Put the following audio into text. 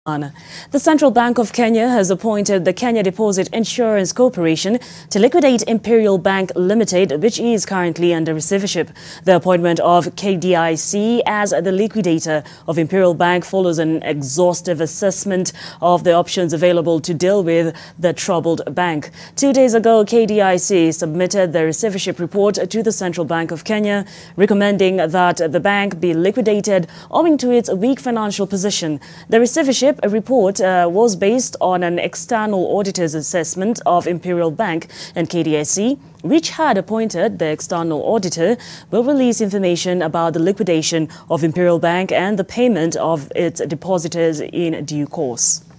The Central Bank of Kenya has appointed the Kenya Deposit Insurance Corporation to liquidate Imperial Bank Limited, which is currently under receivership. The appointment of KDIC as the liquidator of Imperial Bank follows an exhaustive assessment of the options available to deal with the troubled bank. 2 days ago, KDIC submitted the receivership report to the Central Bank of Kenya, recommending that the bank be liquidated owing to its weak financial position. The receivership report was based on an external auditor's assessment of Imperial Bank, and KDIC, which had appointed the external auditor, will release information about the liquidation of Imperial Bank and the payment of its depositors in due course.